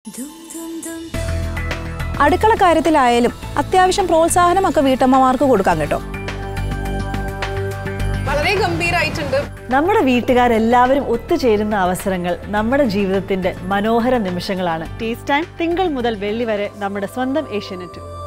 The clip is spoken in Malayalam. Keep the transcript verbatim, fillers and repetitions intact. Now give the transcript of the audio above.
അടുക്കള കാര്യത്തിലായാലും അത്യാവശ്യം പ്രോത്സാഹനമൊക്കെ വീട്ടമ്മമാർക്ക് കൊടുക്കാം കേട്ടോ. വളരെ ഗംഭീരമായിട്ടുണ്ട്. നമ്മുടെ വീട്ടുകാരെല്ലാവരും ഒത്തുചേരുന്ന അവസരങ്ങൾ നമ്മുടെ ജീവിതത്തിന്റെ മനോഹര നിമിഷങ്ങളാണ്. ടേസ്റ്റ് ടൈം തിങ്കൾ മുതൽ വെള്ളി വരെ നമ്മുടെ സ്വന്തം ഏഷ്യാനെറ്റ്.